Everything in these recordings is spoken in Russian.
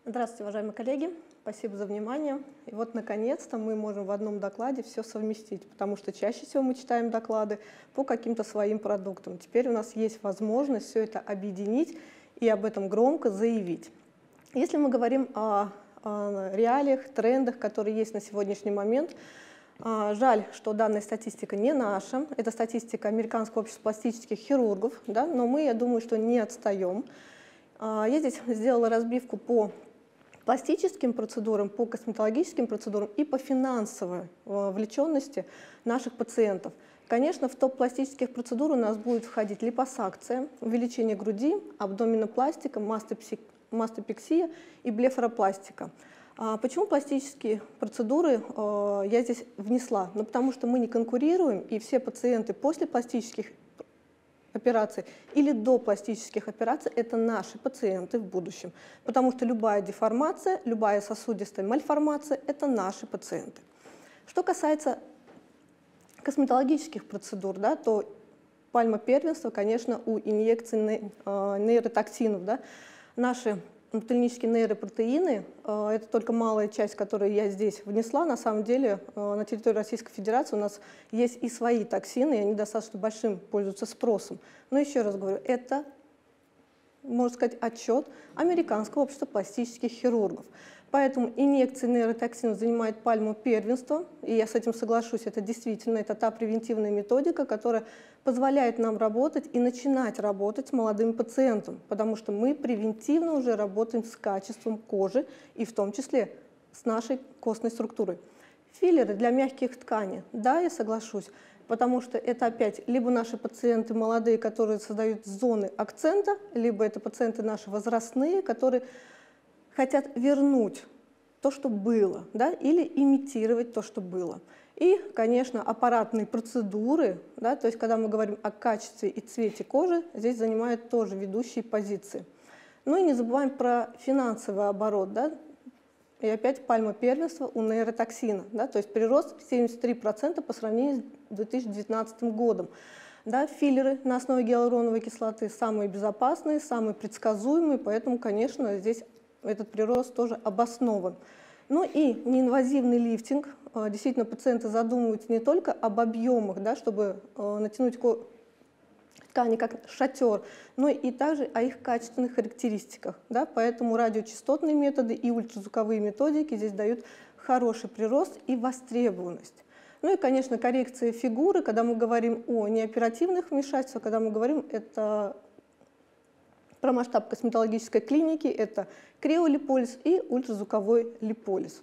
Здравствуйте, уважаемые коллеги. Спасибо за внимание. И вот, наконец-то, мы можем в одном докладе все совместить, потому что чаще всего мы читаем доклады по каким-то своим продуктам. Теперь у нас есть возможность все это объединить и об этом громко заявить. Если мы говорим о реалиях, трендах, которые есть на сегодняшний момент, жаль, что данная статистика не наша, это статистика Американского общества пластических хирургов, да, но мы, я думаю, что не отстаем. Я здесь сделала разбивку по пластическим процедурам, по косметологическим процедурам и по финансовой вовлеченности наших пациентов. Конечно, в топ пластических процедур у нас будет входить липосакция, увеличение груди, абдоминопластика, мастопексия и блефаропластика. Почему пластические процедуры я здесь внесла? Ну, потому что мы не конкурируем, и все пациенты после пластических операций или до пластических операций – это наши пациенты в будущем. Потому что любая деформация, любая сосудистая мальформация – это наши пациенты. Что касается косметологических процедур, да, то пальма первенства, конечно, у инъекций нейротоксинов. Да. Наши клинические нейропротеины – это только малая часть, которую я здесь внесла. На самом деле на территории Российской Федерации у нас есть и свои токсины, и они достаточно большим пользуются спросом. Но еще раз говорю, это, можно сказать, отчет Американского общества пластических хирургов. Поэтому инъекции нейротоксинов занимают пальму первенства, и я с этим соглашусь, это действительно это та превентивная методика, которая позволяет нам работать и начинать работать с молодым пациентом, потому что мы превентивно уже работаем с качеством кожи и в том числе с нашей костной структурой. Филлеры для мягких тканей, да, я соглашусь, потому что это опять либо наши пациенты молодые, которые создают зоны акцента, либо это пациенты наши возрастные, которые хотят вернуть то, что было, да, или имитировать то, что было. И, конечно, аппаратные процедуры, да, то есть когда мы говорим о качестве и цвете кожи, здесь занимают тоже ведущие позиции. Ну и не забываем про финансовый оборот. Да, и опять пальма первенства у нейротоксина, да, то есть прирост 73% по сравнению с 2019 годом. Да, филлеры на основе гиалуроновой кислоты самые безопасные, самые предсказуемые, поэтому, конечно, здесь этот прирост тоже обоснован. Ну и неинвазивный лифтинг. Действительно, пациенты задумываются не только об объемах, да, чтобы натянуть ткани как шатер, но и также о их качественных характеристиках. Да, поэтому радиочастотные методы и ультразвуковые методики здесь дают хороший прирост и востребованность. Ну и, конечно, коррекция фигуры, когда мы говорим о неоперативных вмешательствах, когда мы говорим про масштаб косметологической клиники, это криолиполиз и ультразвуковой липолиз.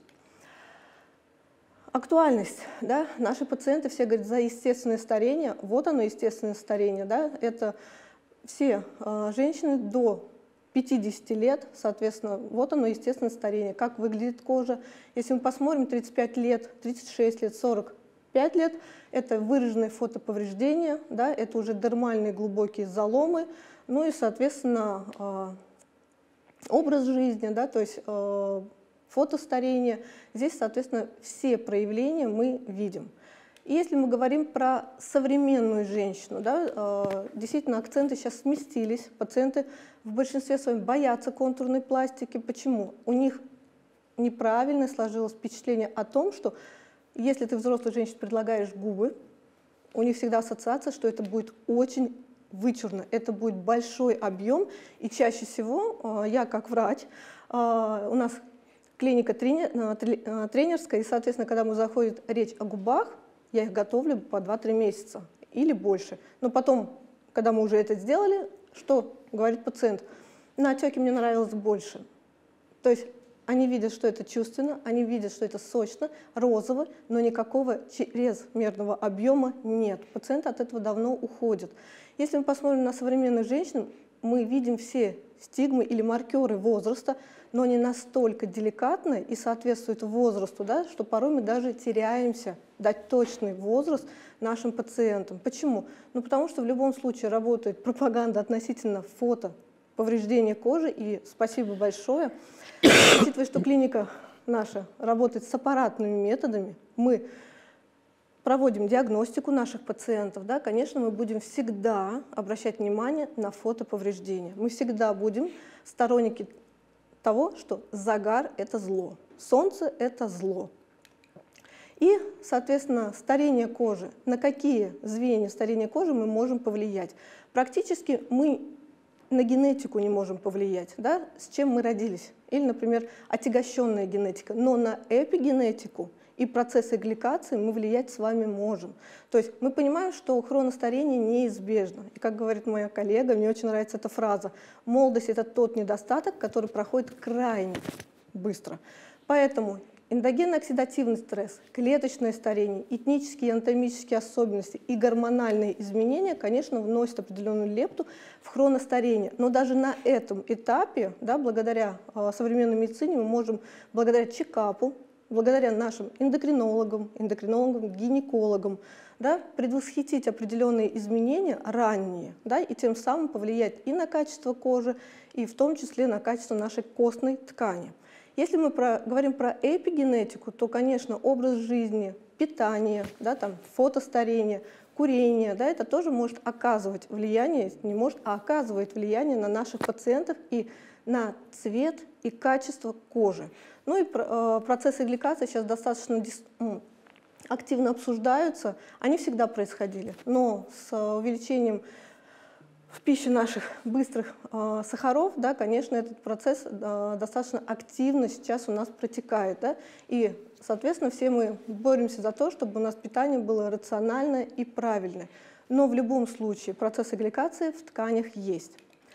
Актуальность. Да? Наши пациенты все говорят за естественное старение. Вот оно, естественное старение. Да? Это все женщины до 50 лет, соответственно, вот оно, естественное старение. Как выглядит кожа. Если мы посмотрим 35 лет, 36 лет, 45 лет, это выраженные фотоповреждения, да? Это уже дермальные глубокие заломы. Ну и, соответственно, образ жизни, да, то есть фотостарение. Здесь, соответственно, все проявления мы видим. И если мы говорим про современную женщину, да, действительно, акценты сейчас сместились. Пациенты в большинстве своем боятся контурной пластики. Почему? У них неправильно сложилось впечатление о том, что если ты взрослой женщине предлагаешь губы, у них всегда ассоциация, что это будет очень вычурно, это будет большой объем, и чаще всего я как врач, у нас клиника тренерская, и, соответственно, когда мы заходит речь о губах, я их готовлю по 2-3 месяца или больше. Но потом, когда мы уже это сделали, что говорит пациент? На отеке мне нравилось больше. То есть они видят, что это чувственно, они видят, что это сочно, розово, но никакого чрезмерного объема нет. Пациенты от этого давно уходят. Если мы посмотрим на современных женщин, мы видим все стигмы или маркеры возраста, но они настолько деликатны и соответствуют возрасту, да, что порой мы даже теряемся дать точный возраст нашим пациентам. Почему? Ну, потому что в любом случае работает пропаганда относительно фото повреждения кожи, и спасибо большое. Учитывая, что клиника наша работает с аппаратными методами, мы проводим диагностику наших пациентов, да, конечно, мы будем всегда обращать внимание на фотоповреждения. Мы всегда будем сторонники того, что загар – это зло, солнце – это зло. И, соответственно, старение кожи. На какие звенья старения кожи мы можем повлиять? Практически мы на генетику не можем повлиять, да, с чем мы родились. Или, например, отягощенная генетика. Но на эпигенетику и процессы гликации мы влиять с вами можем. То есть мы понимаем, что хроностарение неизбежно. И как говорит моя коллега, мне очень нравится эта фраза: молодость – это тот недостаток, который проходит крайне быстро. Поэтому эндогенно-оксидативный стресс, клеточное старение, этнические и анатомические особенности и гормональные изменения, конечно, вносят определенную лепту в хроностарение. Но даже на этом этапе, да, благодаря современной медицине, мы можем, благодаря чекапу, благодаря нашим эндокринологам, гинекологам, да, предвосхитить определенные изменения ранние, да, и тем самым повлиять и на качество кожи, и в том числе на качество нашей костной ткани. Если мы говорим про эпигенетику, то, конечно, образ жизни, питание, да, там, фотостарение, курение, да, это тоже может оказывать влияние, не может, а оказывает влияние на наших пациентов и на цвет и качество кожи. Ну и процессы гликации сейчас достаточно активно обсуждаются, они всегда происходили, но с увеличением в пище наших быстрых сахаров, да, конечно, этот процесс достаточно активно сейчас у нас протекает. Да, и, соответственно, все мы боремся за то, чтобы у нас питание было рациональное и правильное. Но в любом случае процессы гликации в тканях есть.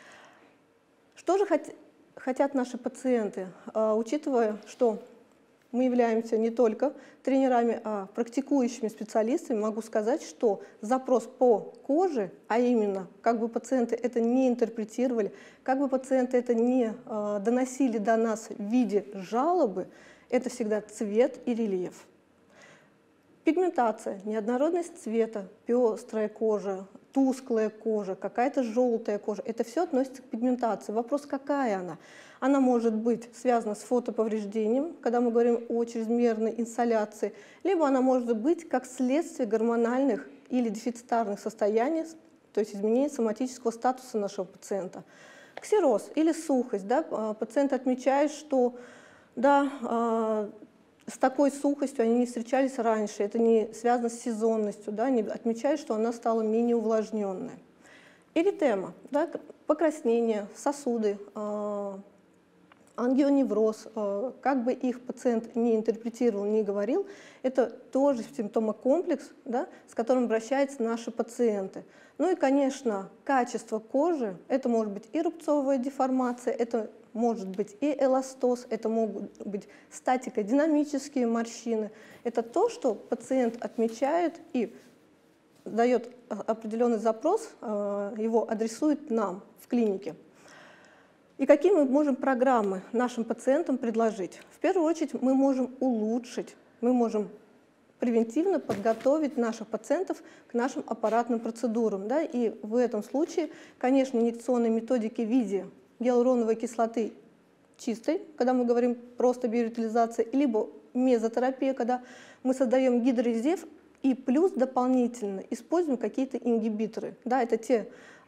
Что же хотят наши пациенты, учитывая, что мы являемся не только тренерами, а практикующими специалистами, могу сказать, что запрос по коже, а именно, как бы пациенты это не интерпретировали, как бы пациенты это не доносили до нас в виде жалобы, это всегда цвет и рельеф. Пигментация, неоднородность цвета, пестрая кожа, тусклая кожа, какая-то желтая кожа, это все относится к пигментации. Вопрос, какая она? Она может быть связана с фотоповреждением, когда мы говорим о чрезмерной инсоляции, либо она может быть как следствие гормональных или дефицитарных состояний, то есть изменения соматического статуса нашего пациента. Ксероз или сухость. Да, пациент отмечает, что да, с такой сухостью они не встречались раньше, это не связано с сезонностью, да, они отмечают, что она стала менее увлажненная. Эритема, да, покраснение, сосуды, ангионевроз, как бы их пациент не интерпретировал, не говорил, это тоже симптомокомплекс, да, с которым обращаются наши пациенты. Ну и, конечно, качество кожи, это может быть и рубцовая деформация, это может быть и эластоз, это могут быть статико-динамические морщины. Это то, что пациент отмечает и дает определенный запрос, его адресует нам в клинике. И какие мы можем программы нашим пациентам предложить? В первую очередь мы можем улучшить, мы можем превентивно подготовить наших пациентов к нашим аппаратным процедурам. Да? И в этом случае, конечно, инъекционные методики в виде гиалуроновой кислоты чистой, когда мы говорим просто биоритализация, либо мезотерапия, когда мы создаем гидрорезерв и плюс дополнительно используем какие-то ингибиторы. Да, это те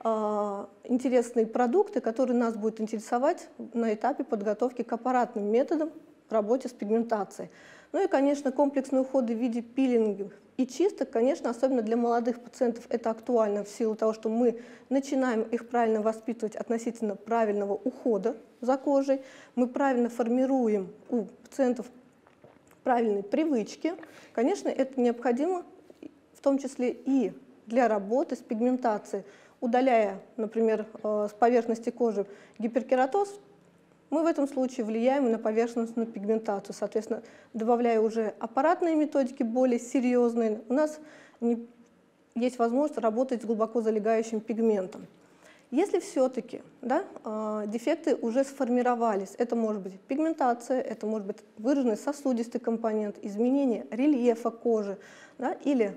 интересные продукты, которые нас будут интересовать на этапе подготовки к аппаратным методам в работе с пигментацией. Ну и, конечно, комплексные уходы в виде пилингов и чисток, конечно, особенно для молодых пациентов это актуально в силу того, что мы начинаем их правильно воспитывать относительно правильного ухода за кожей, мы правильно формируем у пациентов правильные привычки. Конечно, это необходимо в том числе и для работы с пигментацией. Удаляя, например, с поверхности кожи гиперкератоз, мы в этом случае влияем на поверхностную пигментацию. Соответственно, добавляя уже аппаратные методики более серьезные, у нас есть возможность работать с глубоко залегающим пигментом. Если все-таки да, дефекты уже сформировались, это может быть пигментация, это может быть выраженный сосудистый компонент, изменение рельефа кожи, да, или,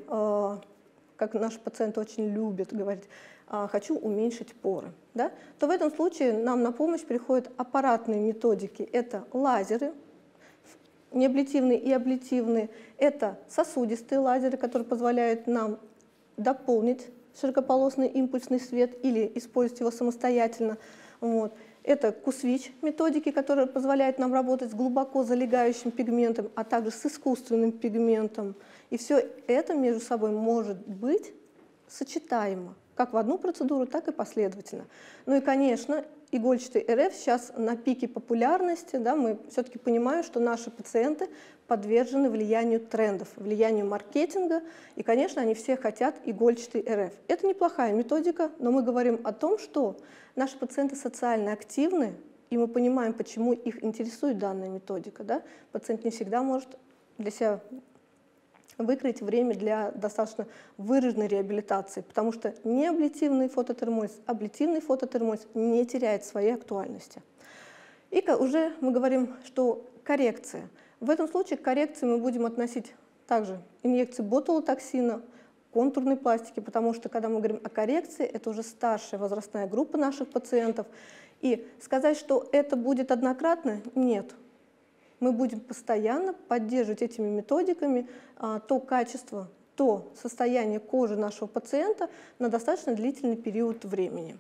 как наши пациенты очень любят говорить, хочу уменьшить поры, да, то в этом случае нам на помощь приходят аппаратные методики. Это лазеры, неаблятивные и аблятивные, это сосудистые лазеры, которые позволяют нам дополнить широкополосный импульсный свет или использовать его самостоятельно. Вот. Это Q-Switch методики, которые позволяют нам работать с глубоко залегающим пигментом, а также с искусственным пигментом. И все это между собой может быть сочетаемо, как в одну процедуру, так и последовательно. Ну и, конечно, игольчатый РФ сейчас на пике популярности. Да, мы все-таки понимаем, что наши пациенты подвержены влиянию трендов, влиянию маркетинга, и, конечно, они все хотят игольчатый РФ. Это неплохая методика, но мы говорим о том, что наши пациенты социально активны, и мы понимаем, почему их интересует данная методика. Да? Пациент не всегда может для себя выкроить время для достаточно выраженной реабилитации, потому что неаблятивный фототермолиз, аблятивный фототермолиз не теряет своей актуальности. И уже мы говорим, что коррекция. В этом случае к коррекции мы будем относить также инъекции ботулотоксина, контурной пластики, потому что когда мы говорим о коррекции, это уже старшая возрастная группа наших пациентов. И сказать, что это будет однократно, нет. Мы будем постоянно поддерживать этими методиками то качество, то состояние кожи нашего пациента на достаточно длительный период времени.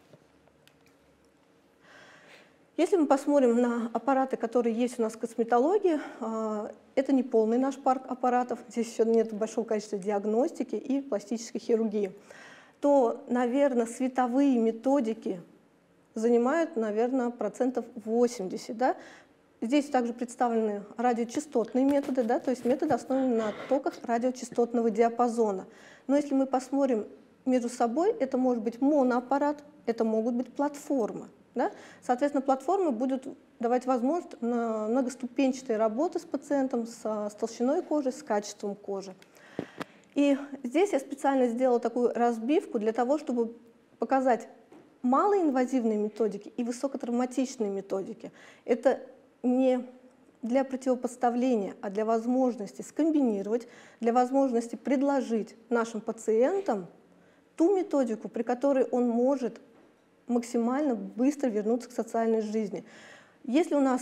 Если мы посмотрим на аппараты, которые есть у нас в косметологии, это не полный наш парк аппаратов, здесь еще нет большого количества диагностики и пластической хирургии, то, наверное, световые методики занимают, наверное, процентов 80. Да? Здесь также представлены радиочастотные методы, да, то есть методы, основанные на токах радиочастотного диапазона. Но если мы посмотрим между собой, это может быть моноаппарат, это могут быть платформы. Да? Соответственно, платформы будут давать возможность на многоступенчатой работы с пациентом, с толщиной кожи, с качеством кожи. И здесь я специально сделала такую разбивку для того, чтобы показать малоинвазивные методики и высокотравматичные методики. Это не для противопоставления, а для возможности скомбинировать, для возможности предложить нашим пациентам ту методику, при которой он может максимально быстро вернуться к социальной жизни. Если у нас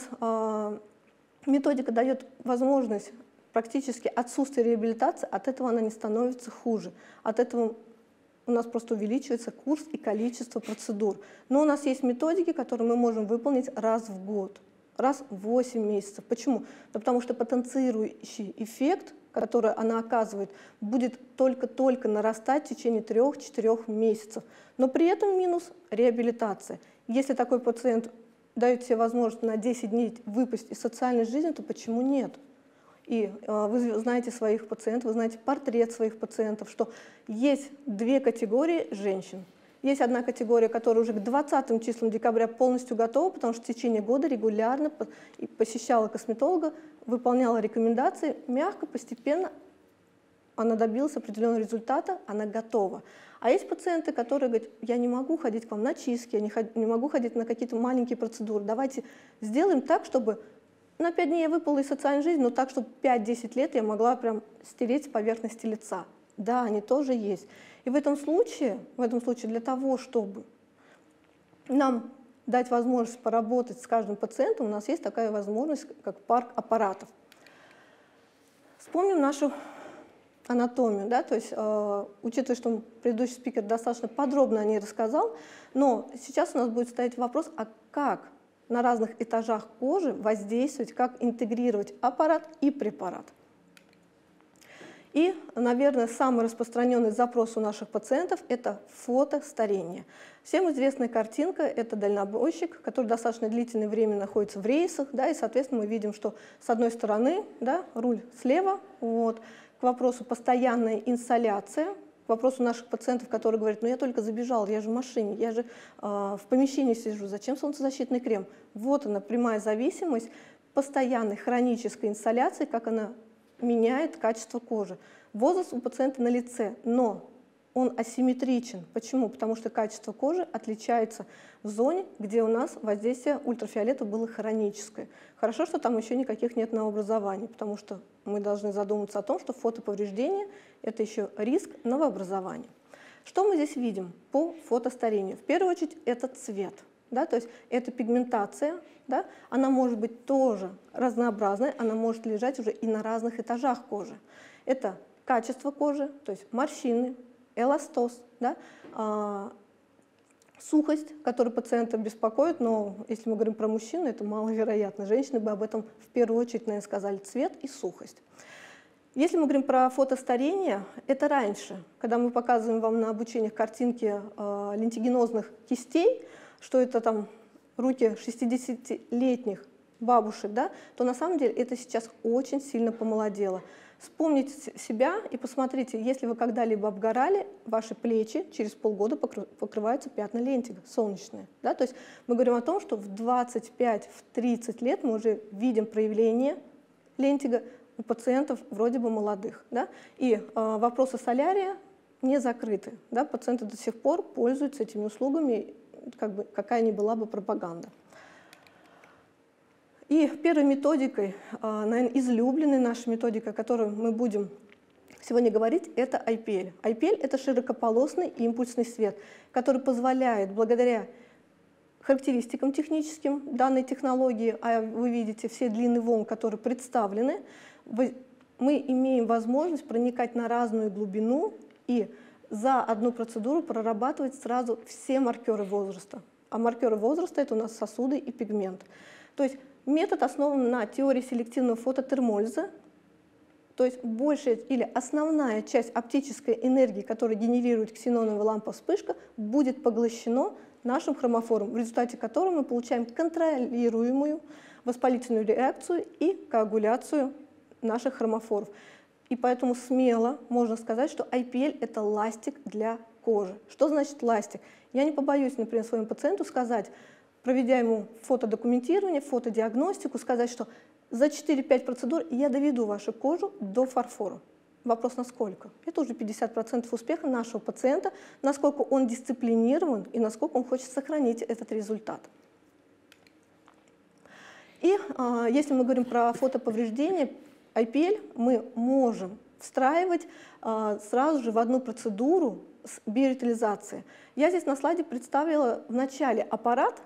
методика дает возможность практически отсутствия реабилитации, от этого она не становится хуже. От этого у нас просто увеличивается курс и количество процедур. Но у нас есть методики, которые мы можем выполнить раз в год, раз в 8 месяцев. Почему? Да потому что потенцирующий эффект, который она оказывает, будет только-только нарастать в течение 3-4 месяцев. Но при этом минус реабилитация. Если такой пациент дает себе возможность на 10 дней выпасть из социальной жизни, то почему нет? И вы знаете своих пациентов, вы знаете портрет своих пациентов, что есть две категории женщин. Есть одна категория, которая уже к 20 числам декабря полностью готова, потому что в течение года регулярно посещала косметолога, выполняла рекомендации, мягко, постепенно она добилась определенного результата, она готова. А есть пациенты, которые говорят, я не могу ходить к вам на чистки, я не могу ходить на какие-то маленькие процедуры, давайте сделаем так, чтобы на 5 дней я выпала из социальной жизни, но так, чтобы 5-10 лет я могла прям стереть с поверхности лица. Да, они тоже есть. И в этом случае для того, чтобы нам дать возможность поработать с каждым пациентом, у нас есть такая возможность, как парк аппаратов. Вспомним нашу анатомию, да, то есть, учитывая, что предыдущий спикер достаточно подробно о ней рассказал, но сейчас у нас будет стоять вопрос, а как на разных этажах кожи воздействовать, как интегрировать аппарат и препарат. И, наверное, самый распространенный запрос у наших пациентов – это фотостарение. Всем известная картинка – это дальнобойщик, который достаточно длительное время находится в рейсах, да, и, соответственно, мы видим, что с одной стороны, да, руль слева, вот, к вопросу постоянная инсоляция, к вопросу наших пациентов, которые говорят, ну я только забежал, я же в машине, я же в помещении сижу, зачем солнцезащитный крем? Вот она, прямая зависимость постоянной хронической инсоляции, как она меняет качество кожи. Возраст у пациента на лице, но он асимметричен. Почему? Потому что качество кожи отличается в зоне, где у нас воздействие ультрафиолета было хроническое. Хорошо, что там еще никаких нет новообразований, потому что мы должны задуматься о том, что фотоповреждение – это еще риск новообразования. Что мы здесь видим по фотостарению? В первую очередь это цвет. Да, то есть это пигментация, да, она может быть тоже разнообразной, она может лежать уже и на разных этажах кожи. Это качество кожи, то есть морщины, эластоз, да, Сухость, которая пациента беспокоит, но если мы говорим про мужчину, это маловероятно. Женщины бы об этом в первую очередь, наверное, сказали: цвет и сухость. Если мы говорим про фотостарение, это раньше, когда мы показываем вам на обучениях картинки лентигенозных кистей, что это там руки 60-летних бабушек, да, то на самом деле это сейчас очень сильно помолодело. Вспомните себя и посмотрите, если вы когда-либо обгорали, ваши плечи через полгода покрываются пятна лентига, солнечные. Да? То есть мы говорим о том, что в 25-30 лет мы уже видим проявление лентига у пациентов вроде бы молодых. Да? И вопросы солярия не закрыты. Да? Пациенты до сих пор пользуются этими услугами, какая ни была бы пропаганда. И первой методикой, наверное, излюбленной нашей методикой, о которой мы будем сегодня говорить, это IPL. IPL – это широкополосный импульсный свет, который позволяет, благодаря характеристикам техническим данной технологии, а вы видите все длины волн, которые представлены, мы имеем возможность проникать на разную глубину и за одну процедуру прорабатывать сразу все маркеры возраста. А маркеры возраста – это у нас сосуды и пигмент. То есть метод основан на теории селективного фототермолиза, то есть большая или основная часть оптической энергии, которую генерирует ксеноновая лампа-вспышка, будет поглощена нашим хромофором, в результате которого мы получаем контролируемую воспалительную реакцию и коагуляцию наших хромофоров. И поэтому смело можно сказать, что IPL – это ластик для кожи. Что значит ластик? Я не побоюсь, например, своему пациенту сказать, проведя ему фотодокументирование, фотодиагностику, сказать, что за 4-5 процедур я доведу вашу кожу до фарфора. Вопрос насколько? Это уже 50% успеха нашего пациента, насколько он дисциплинирован и насколько он хочет сохранить этот результат. И если мы говорим про фотоповреждения, IPL мы можем встраивать сразу же в одну процедуру с биоритализацией. Я здесь на слайде представила в начале аппарат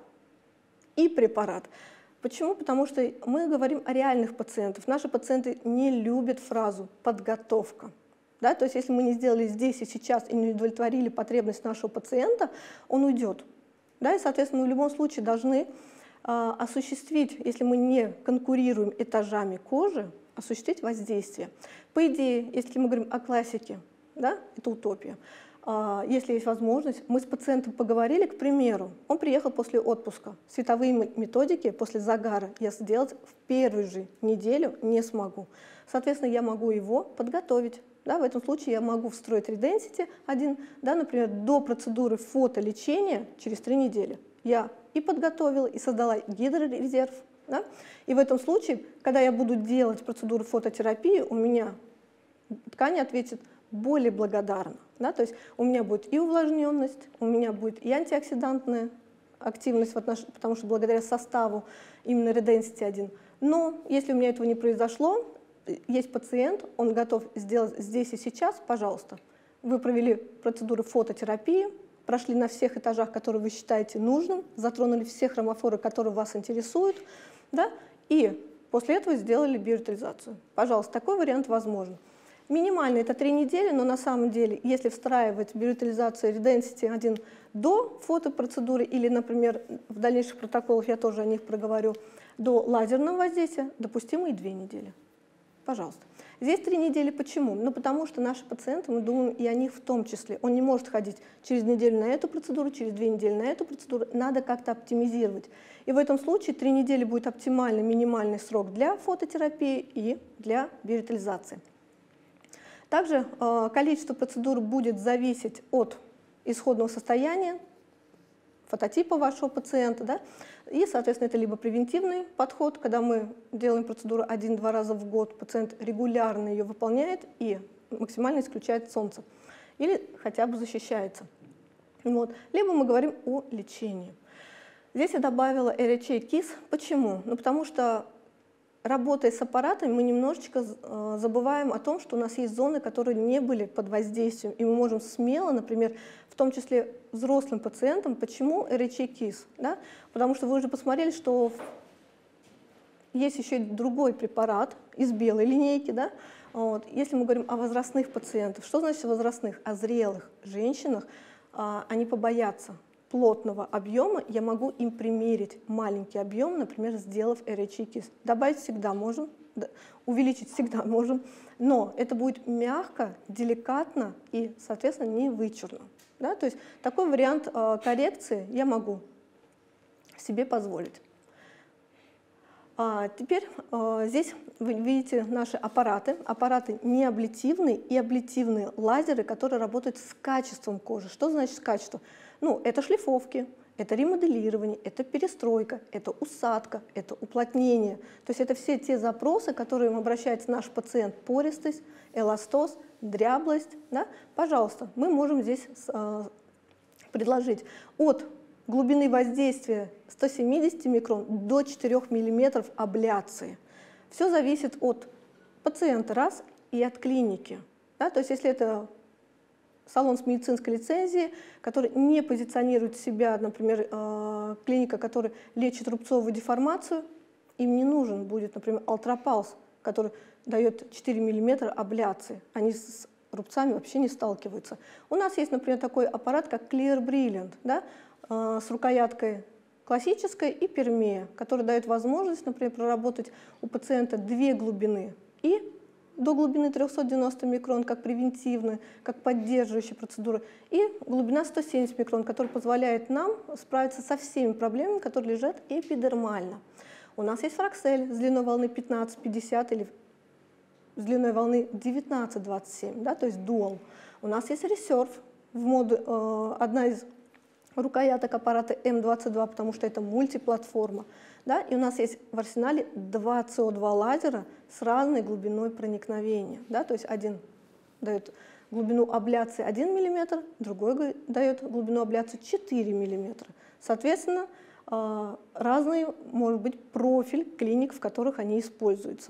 и препарат. Почему? Потому что мы говорим о реальных пациентах. Наши пациенты не любят фразу «подготовка». Да? То есть если мы не сделали здесь и сейчас и не удовлетворили потребность нашего пациента, он уйдет. Да? И, соответственно, мы в любом случае должны осуществить, если мы не конкурируем этажами кожи, осуществить воздействие. По идее, если мы говорим о классике, да, это утопия. Если есть возможность, мы с пациентом поговорили, к примеру, он приехал после отпуска. Световые методики после загара я сделать в первую же неделю не смогу. Соответственно, я могу его подготовить. Да, в этом случае я могу встроить Redensity 1, да, например, до процедуры фотолечения через 3 недели. Я и подготовила, и создала гидрорезерв. Да? И в этом случае, когда я буду делать процедуру фототерапии, у меня ткань ответит более благодарна. Да? То есть у меня будет и увлажненность, у меня будет и антиоксидантная активность, потому что благодаря составу именно Redensity 1. Но если у меня этого не произошло, есть пациент, он готов сделать здесь и сейчас, пожалуйста. Вы провели процедуру фототерапии, прошли на всех этажах, которые вы считаете нужным, затронули все хромофоры, которые вас интересуют, да? И после этого сделали биоритализацию. Пожалуйста, такой вариант возможен. Минимально это 3 недели, но на самом деле, если встраивать биоритализацию Redensity 1 до фотопроцедуры или, например, в дальнейших протоколах, я тоже о них проговорю, до лазерного воздействия, допустимо и 2 недели. Пожалуйста. Здесь 3 недели. Почему? Ну, потому что наши пациенты, мы думаем и о них в том числе. Он не может ходить через неделю на эту процедуру, через 2 недели на эту процедуру. Надо как-то оптимизировать. И в этом случае 3 недели будет оптимальный, минимальный срок для фототерапии и для биоритализации. Также количество процедур будет зависеть от исходного состояния, фототипа вашего пациента. Да? И, соответственно, это либо превентивный подход, когда мы делаем процедуру 1-2 раза в год, пациент регулярно ее выполняет и максимально исключает солнце, или хотя бы защищается. Вот. Либо мы говорим о лечении. Здесь я добавила RHA KISS. Почему? Ну, потому что, работая с аппаратами, мы немножечко забываем о том, что у нас есть зоны, которые не были под воздействием, и мы можем смело, например, в том числе взрослым пациентам, почему RHA KISS? Да? Потому что вы уже посмотрели, что есть еще и другой препарат из белой линейки. Да? Вот. Если мы говорим о возрастных пациентах, что значит возрастных? О зрелых женщинах, они побоятся плотного объема я могу им примерить маленький объем, например, сделав RHA Kiss. Добавить всегда можем, увеличить всегда можем, но это будет мягко, деликатно и, соответственно, не вычурно. Да? То есть такой вариант коррекции я могу себе позволить. Теперь здесь вы видите наши аппараты. Аппараты неаблитивные и аблитивные лазеры, которые работают с качеством кожи. Что значит качество? Ну, это шлифовки, это ремоделирование, это перестройка, это усадка, это уплотнение. То есть это все те запросы, к которым обращается наш пациент: пористость, эластоз, дряблость. Да? Пожалуйста, мы можем здесь предложить от глубины воздействия 170 микрон до 4 мм абляции. Все зависит от пациента, раз, и от клиники. Да? То есть если это салон с медицинской лицензией, который не позиционирует себя, например, клиника, которая лечит рубцовую деформацию, им не нужен будет, например, Ultrapulse, который дает 4 мм абляции. Они с рубцами вообще не сталкиваются. У нас есть, например, такой аппарат, как Clear Brilliant, да, с рукояткой классической и пермея, который дает возможность, например, проработать у пациента две глубины и до глубины 390 микрон как превентивная, как поддерживающая процедура, и глубина 170 микрон, которая позволяет нам справиться со всеми проблемами, которые лежат эпидермально. У нас есть Fraxel с длиной волны 15-50 или с длиной волны 19-27, да, то есть Dual. У нас есть Reserve, одна из рукояток аппарата М22, потому что это мультиплатформа. Да? И у нас есть в арсенале 2 СО2 лазера с разной глубиной проникновения. Да? То есть один дает глубину абляции 1 мм, другой дает глубину абляции 4 мм. Соответственно, разный может быть профиль клиник, в которых они используются.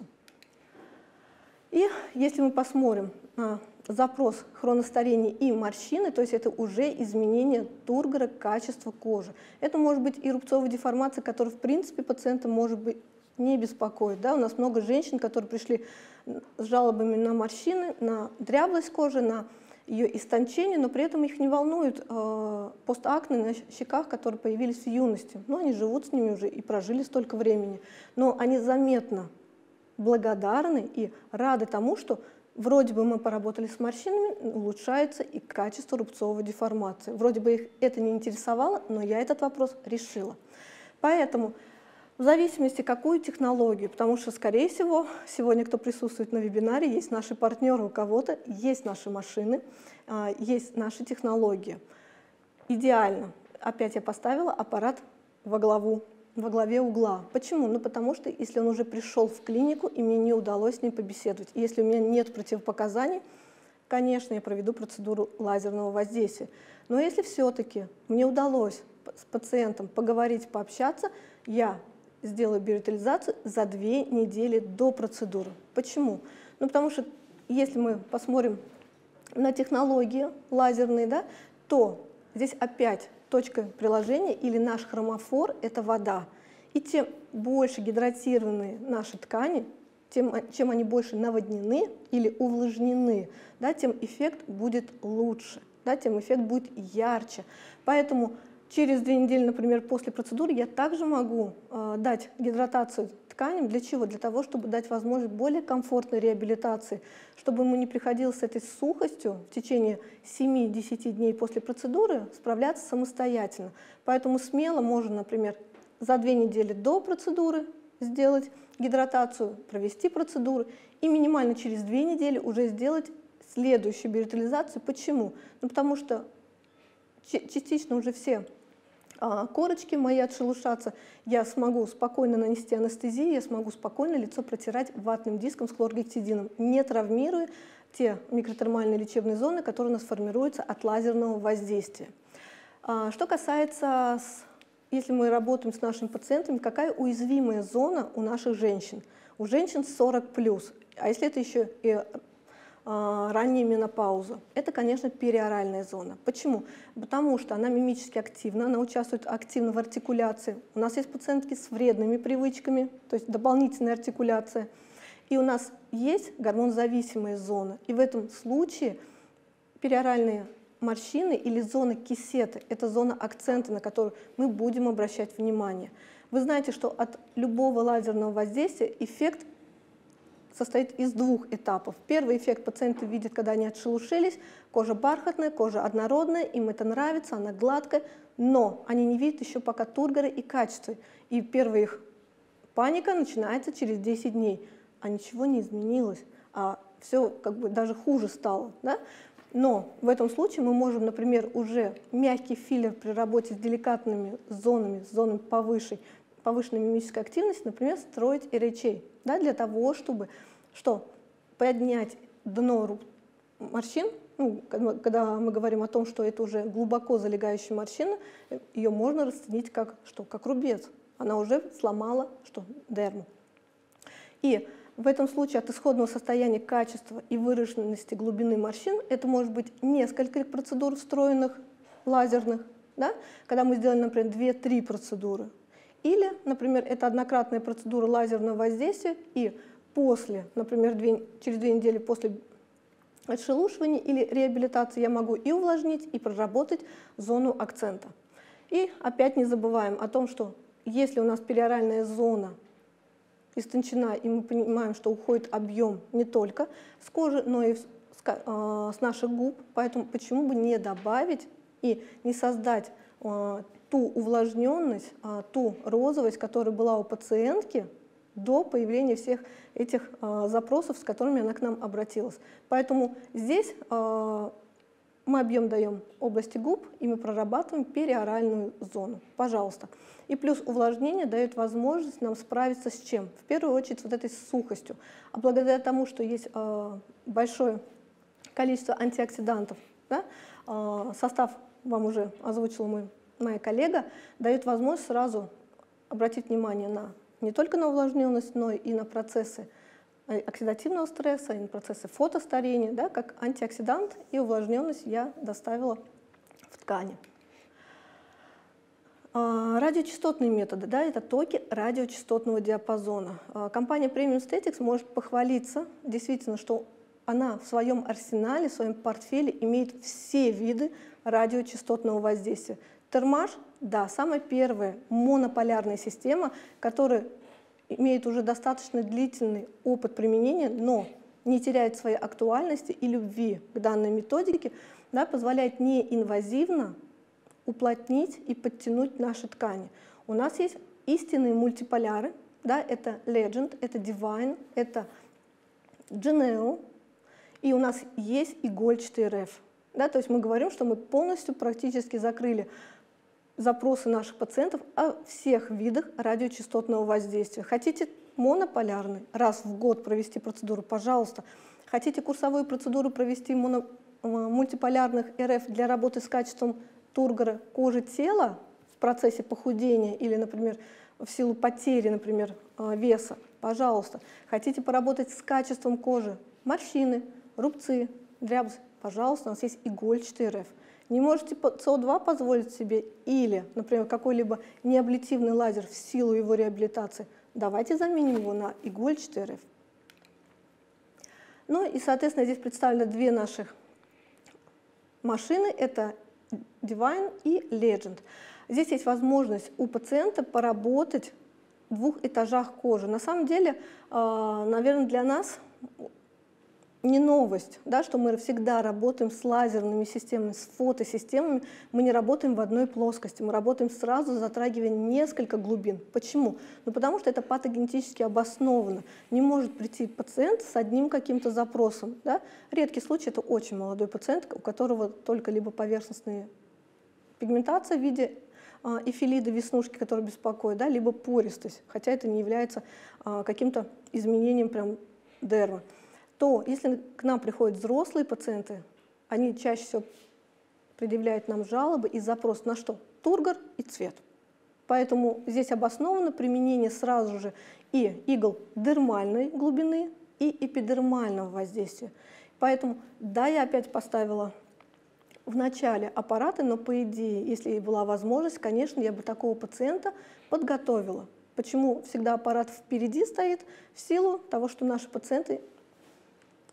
И если мы посмотрим на запрос хроностарения и морщины, то есть это уже изменение тургора качества кожи. Это может быть и рубцовая деформация, которая в принципе пациента может быть не беспокоит. Да? У нас много женщин, которые пришли с жалобами на морщины, на дряблость кожи, на ее истончение, но при этом их не волнует постакне на щеках, которые появились в юности. Но они живут с ними уже и прожили столько времени. Но они заметно благодарны и рады тому, что вроде бы мы поработали с морщинами, улучшается и качество рубцовой деформации. Вроде бы их это не интересовало, но я этот вопрос решила. Поэтому в зависимости, какую технологию, потому что, скорее всего, сегодня, кто присутствует на вебинаре, есть наши партнеры, у кого-то есть наши машины, есть наши технологии. Идеально. Опять я поставила аппарат во главе угла. Почему? Ну, потому что если он уже пришел в клинику, и мне не удалось с ним побеседовать, и если у меня нет противопоказаний, конечно, я проведу процедуру лазерного воздействия. Но если все-таки мне удалось с пациентом поговорить, пообщаться, я сделаю биоревитализацию за 2 недели до процедуры. Почему? Ну, потому что если мы посмотрим на технологии лазерные, да, то здесь опять точка приложения или наш хромофор – это вода. И тем больше гидратированы наши ткани, чем они больше наводнены или увлажнены, да, тем эффект будет лучше, да, тем эффект будет ярче. Поэтому через 2 недели, например, после процедуры я также могу дать гидратацию тканям. Для чего? Для того, чтобы дать возможность более комфортной реабилитации, чтобы ему не приходилось с этой сухостью в течение 7-10 дней после процедуры справляться самостоятельно. Поэтому смело можно, например, за 2 недели до процедуры сделать гидратацию, провести процедуру и минимально через 2 недели уже сделать следующую биоревитализацию. Почему? Ну, потому что частично уже все корочки мои отшелушатся, я смогу спокойно нанести анестезию, я смогу спокойно лицо протирать ватным диском с хлоргексидином, не травмируя те микротермальные лечебные зоны, которые у нас формируются от лазерного воздействия. Что касается, если мы работаем с нашими пациентами, какая уязвимая зона у наших женщин? У женщин 40+, а если это еще и ранняя менопауза. Это, конечно, периоральная зона. Почему? Потому что она мимически активна, она участвует активно в артикуляции. У нас есть пациентки с вредными привычками, то есть дополнительная артикуляция. И у нас есть гормонозависимая зона. И в этом случае периоральные морщины или зона кисеты. Это зона акцента, на которую мы будем обращать внимание. Вы знаете, что от любого лазерного воздействия эффект состоит из двух этапов. Первый эффект пациенты видят, когда они отшелушились, кожа бархатная, кожа однородная, им это нравится, она гладкая, но они не видят еще пока тургора и качества. И первая их паника начинается через 10 дней, а ничего не изменилось, а все как бы даже хуже стало. Да? Но в этом случае мы можем, например, уже мягкий филлер при работе с деликатными зонами, с зонами повышенной мимической активности, например, строить RHA, да, для того, чтобы поднять дно морщин. Ну, когда мы говорим о том, что это уже глубоко залегающая морщина, ее можно расценить как рубец. Она уже сломала дерму. И в этом случае от исходного состояния качества и выраженности глубины морщин это может быть несколько процедур встроенных, лазерных, да? Когда мы сделали, например, 2-3 процедуры. Или, например, это однократная процедура лазерного воздействия, и после, например, через 2 недели после отшелушивания или реабилитации я могу и увлажнить, и проработать зону акцента. И опять не забываем о том, что если у нас периоральная зона истончена, и мы понимаем, что уходит объем не только с кожи, но и с наших губ, поэтому почему бы не добавить и не создать ту увлажненность, ту розовость, которая была у пациентки до появления всех этих запросов, с которыми она к нам обратилась. Поэтому здесь мы объем даем области губ, и мы прорабатываем периоральную зону. Пожалуйста. И плюс увлажнение дает возможность нам справиться с чем? В первую очередь вот этой сухостью. А благодаря тому, что есть большое количество антиоксидантов, да, состав вам уже озвучила моя коллега, дает возможность сразу обратить внимание не только на увлажненность, но и на процессы оксидативного стресса, и на процессы фотостарения, да, как антиоксидант, и увлажненность я доставила в ткани. Радиочастотные методы, да, это токи радиочастотного диапазона. Компания Premium Aesthetics может похвалиться действительно, что она в своем арсенале, в своем портфеле имеет все виды радиочастотного воздействия. Термаш, да, самая первая монополярная система, которая имеет уже достаточно длительный опыт применения, но не теряет своей актуальности и любви к данной методике, да, позволяет неинвазивно уплотнить и подтянуть наши ткани. У нас есть истинные мультиполяры, да, это Legend, это Divine, это Geneo, и у нас есть игольчатый РФ. Да, то есть мы говорим, что мы полностью практически закрыли запросы наших пациентов о всех видах радиочастотного воздействия. Хотите монополярный, раз в год провести процедуру, пожалуйста. Хотите курсовую процедуру провести мультиполярных РФ для работы с качеством тургора кожи тела в процессе похудения или, например, в силу потери, например, веса, пожалуйста. Хотите поработать с качеством кожи, морщины, рубцы, дрябсы, пожалуйста, у нас есть игольчатый РФ. Не можете СО2 позволить себе или, например, какой-либо неаблятивный лазер в силу его реабилитации, давайте заменим его на игольчатый РФ. Ну и, соответственно, здесь представлены две наших машины, это Divine и Legend. Здесь есть возможность у пациента поработать в 2 этажах кожи. На самом деле, наверное, для нас не новость, да, что мы всегда работаем с лазерными системами, с фотосистемами, мы не работаем в одной плоскости, мы работаем сразу, затрагивая несколько глубин. Почему? Ну, потому что это патогенетически обосновано. Не может прийти пациент с одним каким-то запросом. Да? Редкий случай – это очень молодой пациент, у которого только либо поверхностная пигментация в виде эфилида, веснушки, которая беспокоит, да, либо пористость, хотя это не является каким-то изменением прям дермы. То если к нам приходят взрослые пациенты, они чаще всего предъявляют нам жалобы и запрос на что? Тургор и цвет. Поэтому здесь обосновано применение сразу же и игл дермальной глубины, и эпидермального воздействия. Поэтому, да, я опять поставила в начале аппараты, но по идее, если была возможность, конечно, я бы такого пациента подготовила. Почему всегда аппарат впереди стоит? В силу того, что наши пациенты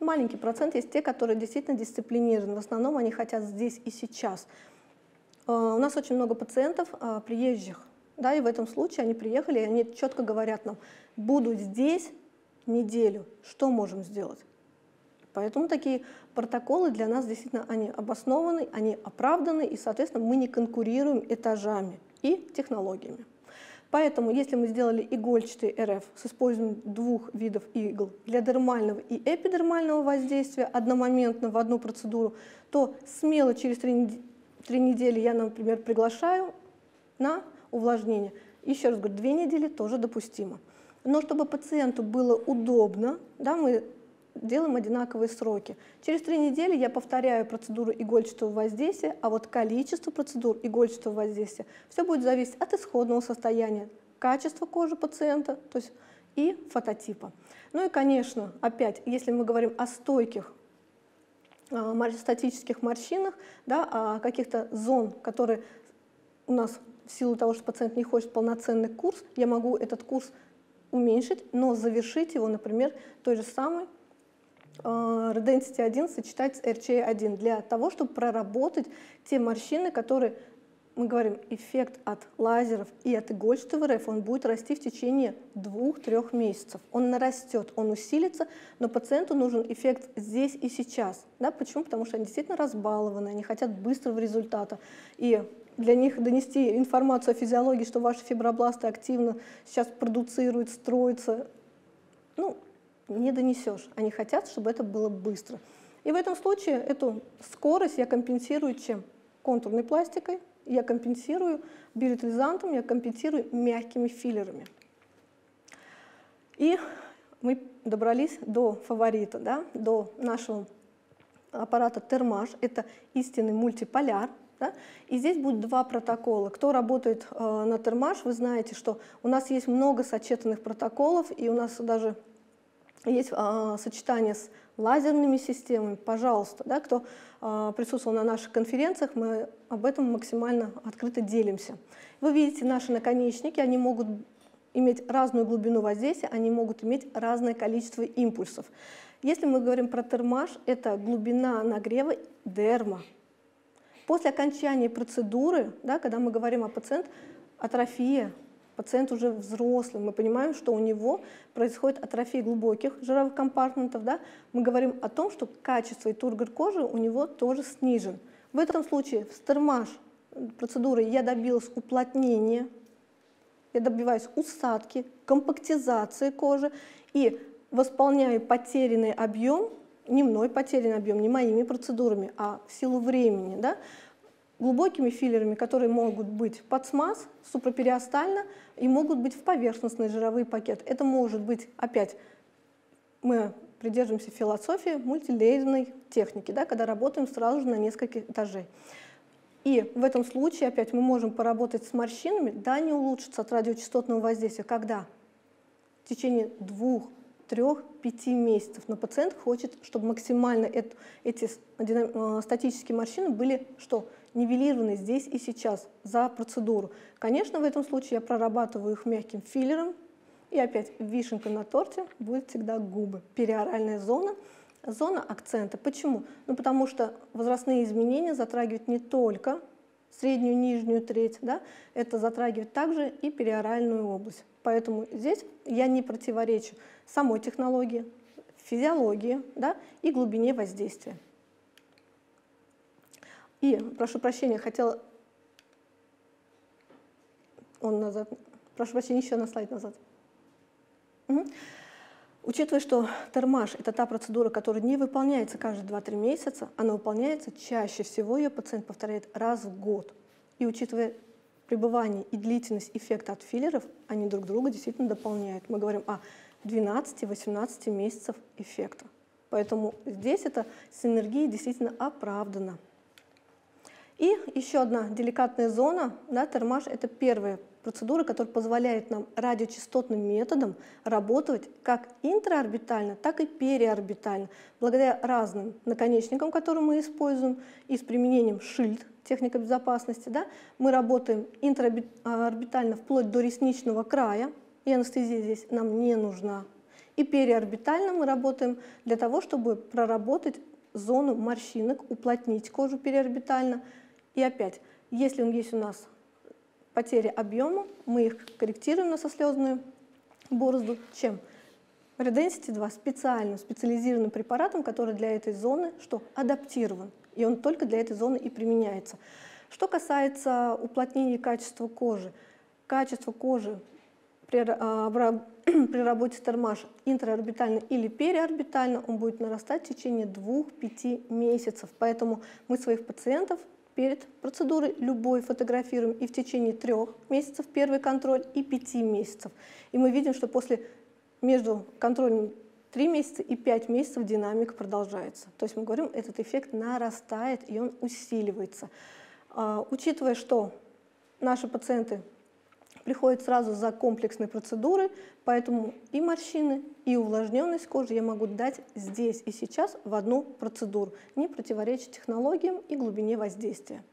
маленький процент есть те, которые действительно дисциплинированы. В основном они хотят здесь и сейчас. У нас очень много пациентов приезжих, да, и в этом случае они приехали, и они четко говорят нам: буду здесь неделю, что можем сделать? Поэтому такие протоколы для нас действительно они обоснованы, они оправданы, и, соответственно, мы не конкурируем этажами и технологиями. Поэтому, если мы сделали игольчатый РФ с использованием 2 видов игл для дермального и эпидермального воздействия одномоментно в одну процедуру, то смело через 3 недели я, например, приглашаю на увлажнение. Еще раз говорю, 2 недели тоже допустимо. Но чтобы пациенту было удобно, да, мы делаем одинаковые сроки. Через 3 недели я повторяю процедуру игольчатого воздействия, а вот количество процедур игольчатого воздействия все будет зависеть от исходного состояния, качества кожи пациента, то есть и фототипа. Ну и, конечно, опять, если мы говорим о стойких статических морщинах, да, о каких-то зон, которые у нас в силу того, что пациент не хочет полноценный курс, я могу этот курс уменьшить, но завершить его, например, той же самой Redensity 1 сочетать с RCA 1 для того, чтобы проработать те морщины, которые, мы говорим, эффект от лазеров и от игольчатого РФ, он будет расти в течение 2-3 месяцев. Он нарастет, он усилится, но пациенту нужен эффект здесь и сейчас. Да? Почему? Потому что они действительно разбалованы, они хотят быстрого результата. И для них донести информацию о физиологии, что ваши фибробласты активно сейчас продуцируют, строятся, ну, не донесешь. Они хотят, чтобы это было быстро. И в этом случае эту скорость я компенсирую чем? Контурной пластикой, я компенсирую биоритализантом, я компенсирую мягкими филлерами. И мы добрались до фаворита, да, до нашего аппарата Термаш. Это истинный мультиполяр. Да? И здесь будет 2 протокола. Кто работает на Термаш, вы знаете, что у нас есть много сочетанных протоколов, и у нас даже есть сочетание с лазерными системами. Пожалуйста, да, кто присутствовал на наших конференциях, мы об этом максимально открыто делимся. Вы видите наши наконечники, они могут иметь разную глубину воздействия, они могут иметь разное количество импульсов. Если мы говорим про Термаш, это глубина нагрева дерма. После окончания процедуры, да, когда мы говорим о пациенте, атрофия, пациент уже взрослый, мы понимаем, что у него происходит атрофия глубоких жировых компартментов, да? Мы говорим о том, что качество и тургор кожи у него тоже снижен. В этом случае в Термаш процедурой я добилась уплотнения, я добиваюсь усадки, компактизации кожи и восполняю потерянный объем, не мной потерянный объем, не моими процедурами, а в силу времени, да? Глубокими филлерами, которые могут быть под смаз, супрапериостально и могут быть в поверхностные жировые пакеты. Это может быть, опять, мы придерживаемся философии мультилейерной техники, да, когда работаем сразу же на несколько этажей. И в этом случае, опять, мы можем поработать с морщинами, да, они улучшатся от радиочастотного воздействия. Когда? В течение 2, 3, 5 месяцев. Но пациент хочет, чтобы максимально эти статические морщины были что? Нивелированы здесь и сейчас за процедуру. Конечно, в этом случае я прорабатываю их мягким филлером. И опять вишенка на торте будет всегда губы. Периоральная зона, зона акцента. Почему? Ну, потому что возрастные изменения затрагивают не только среднюю, нижнюю треть, да? Это затрагивает также и периоральную область. Поэтому здесь я не противоречу самой технологии, физиологии, да, и глубине воздействия. И, прошу прощения, хотела... Прошу прощения, еще на слайд назад. Угу. Учитывая, что Термаш – это та процедура, которая не выполняется каждые 2-3 месяца, она выполняется чаще всего, ее пациент повторяет раз в год. И учитывая пребывание и длительность эффекта от филлеров, они друг друга действительно дополняют. Мы говорим о 12-18 месяцев эффекта. Поэтому здесь эта синергия действительно оправдана. И еще одна деликатная зона, да, Термаш – это первая процедура, которая позволяет нам радиочастотным методом работать как интраорбитально, так и периорбитально, благодаря разным наконечникам, которые мы используем, и с применением шильд, техника безопасности, да, мы работаем интраорбитально вплоть до ресничного края, и анестезия здесь нам не нужна. И периорбитально мы работаем для того, чтобы проработать зону морщинок, уплотнить кожу периорбитально. И опять, если есть у нас потеря объема, мы их корректируем на сослезную борозду. Чем? Redensity 2 специализированным препаратом, который для этой зоны адаптирован. И он только для этой зоны и применяется. Что касается уплотнения качества кожи. Качество кожи при работе с термаш интраорбитально или периорбитально он будет нарастать в течение 2-5 месяцев. Поэтому мы своих пациентов перед процедурой любой фотографируем и в течение 3 месяцев первый контроль и 5 месяцев. И мы видим, что между контролем 3 месяца и 5 месяцев динамика продолжается. То есть мы говорим, этот эффект нарастает и он усиливается. Учитывая, что наши пациенты приходят сразу за комплексной процедурой, поэтому и морщины, и увлажненность кожи я могу дать здесь и сейчас в одну процедуру, не противореча технологиям и глубине воздействия.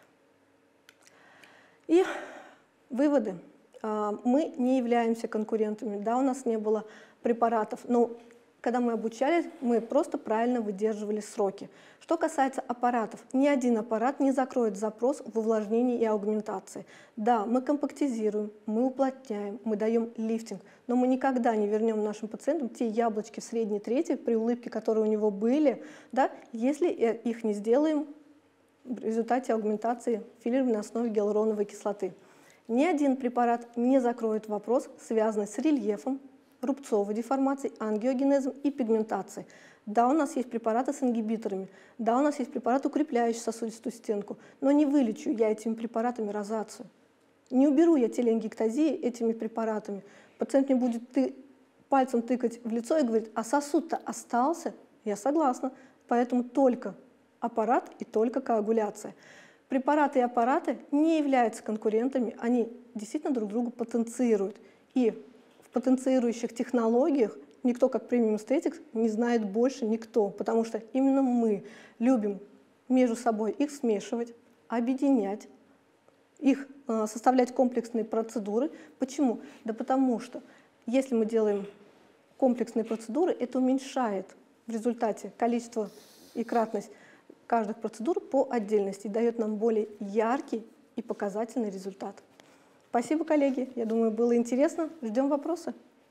И выводы. Мы не являемся конкурентами. Да, у нас не было препаратов, но когда мы обучались, мы просто правильно выдерживали сроки. Что касается аппаратов, ни один аппарат не закроет запрос в увлажнении и аугментации. Да, мы компактизируем, мы уплотняем, мы даем лифтинг, но мы никогда не вернем нашим пациентам те яблочки в средней трети при улыбке, которые у него были, да, если их не сделаем в результате аугментации филлерами на основе гиалуроновой кислоты. Ни один препарат не закроет вопрос, связанный с рельефом, рубцовой деформацией, ангиогенезом и пигментацией. Да, у нас есть препараты с ингибиторами, да, у нас есть препараты, укрепляющие сосудистую стенку, но не вылечу я этими препаратами розацию. Не уберу я телеангиэктазии этими препаратами. Пациент мне будет пальцем тыкать в лицо и говорить, а сосуд-то остался? Я согласна. Поэтому только аппарат и только коагуляция. Препараты и аппараты не являются конкурентами, они действительно друг друга потенцируют. И в потенцирующих технологиях никто, как Premium Aesthetics, не знает больше никто, потому что именно мы любим между собой их смешивать, объединять, их составлять комплексные процедуры. Почему? Да потому что если мы делаем комплексные процедуры, это уменьшает в результате количество и кратность каждых процедур по отдельности, дает нам более яркий и показательный результат. Спасибо, коллеги. Я думаю, было интересно. Ждем вопросы.